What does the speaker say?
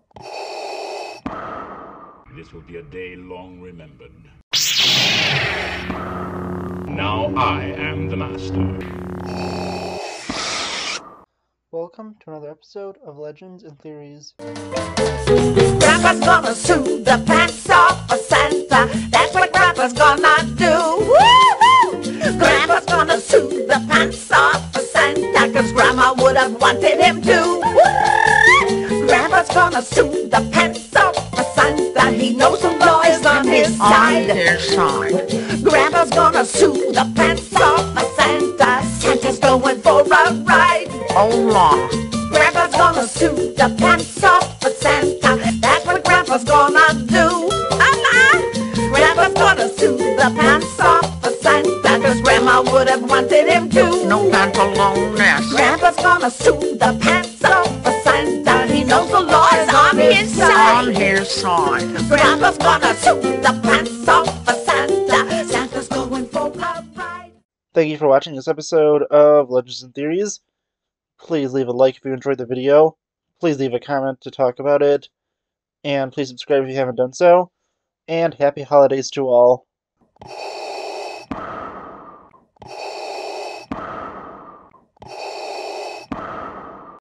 This will be a day long remembered. Now I am the master. Welcome to another episode of Legends and Theories. Grandpa's gonna sue the pants off of Santa. That's what Grandpa's gonna do. Woo-hoo! Grandpa's gonna sue the pants off of Santa, 'cause Grandma would have wanted him to. Woo! Grandpa's gonna sue the pants off of Santa. He knows the law is on his side. Grandpa's gonna sue the pants off of Santa. Santa's going for a ride. Oh, Lord. Grandpa's gonna sue the pants off of Santa. That's what Grandpa's gonna do. Grandpa's gonna sue the pants off of Santa, 'cause Grandma would have wanted him to. No pantalones. Grandpa's gonna sue the pants off of Santa. He knows the law is on his side. On his side. Grandpa's gonna sue the pants off of Santa. Santa's going for a ride. Thank you for watching this episode of Legends and Theories. Please leave a like if you enjoyed the video. Please leave a comment to talk about it. And please subscribe if you haven't done so. And happy holidays to all.